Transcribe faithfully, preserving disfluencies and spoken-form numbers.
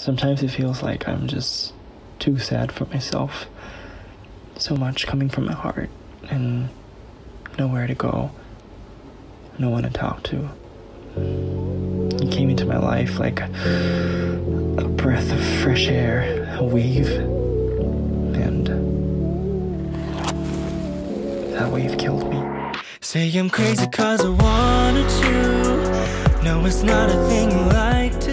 Sometimes it feels like I'm just too sad for myself. So much coming from my heart, and nowhere to go, no one to talk to. You came into my life like a breath of fresh air, a wave, and that wave killed me. Say I'm crazy cause I wanted you. No, it's not a thing you like